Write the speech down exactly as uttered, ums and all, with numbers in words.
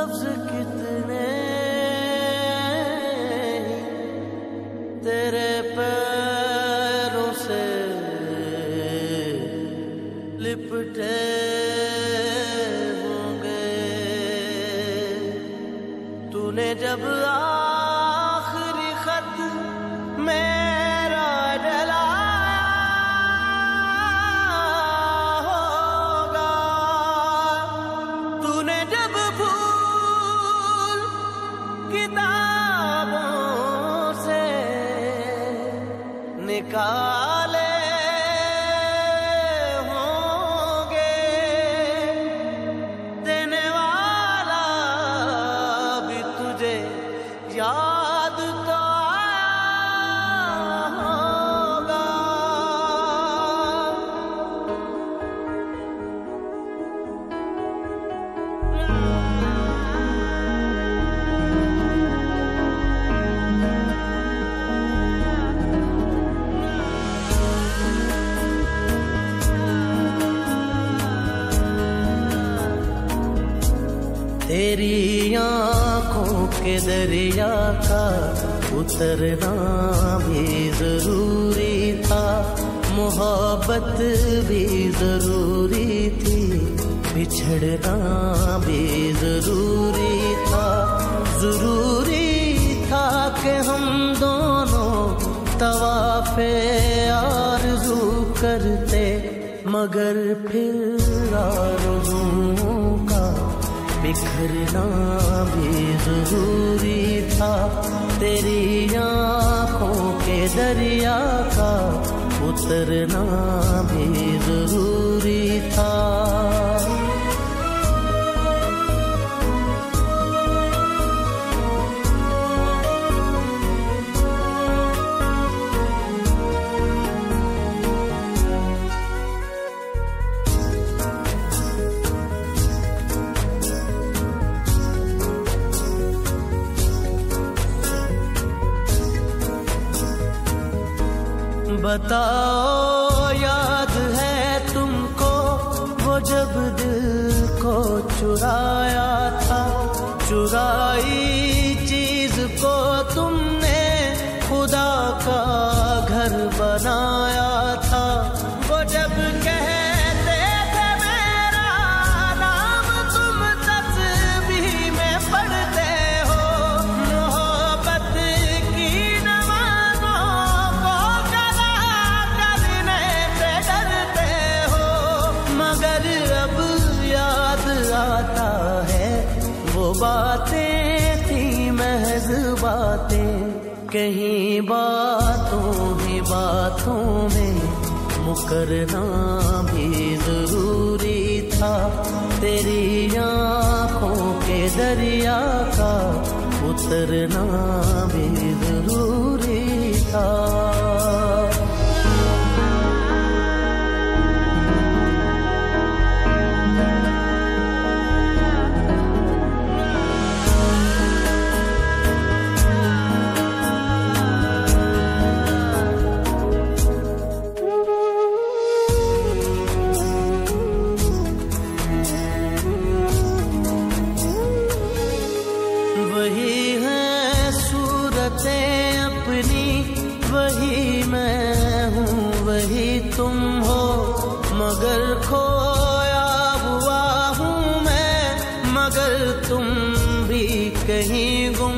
लफ्ज कितने तेरे पैरों से लिपटे होंगे। तूने जब आखिरी खत मेरा डलाया होगा, तूने जब फूल किताबों से निकाले होंगे, देने वाला भी तुझे याद तो आया होगा। तेरी आँखों के दरिया का उतरना भी जरूरी था, मोहब्बत भी जरूरी थी, बिछड़ना भी जरूरी था। जरूरी था कि हम दोनों तवाफ़े आरज़ू करते, मगर फिर आरज़ुओं का बिखरना भी जरूरी था। तेरी आँखों के दरिया का उतरना भी जरूरी था। बताओ याद है तुमको वो जब दिल को चुराया था, चुराई चीज को तुमने खुदा का घर बनाया था। वो जब कहते थे मेरा नाम तुम तस्बीह में पढ़ते हो, मोहब्बत की नमाज़ों को कदा करने से डरते हो, मगर अब याद आता है वो बातें थी महज बातें, कहीं बातों ही बातों में मुकरना भी जरूरी था। तेरी आँखों के दरिया का उतरना भी जरूरी था। वही है सूरतें अपनी, वही मैं हूँ वही तुम हो, मगर खोया हुआ हूँ मैं, मगर तुम भी कहीं गुम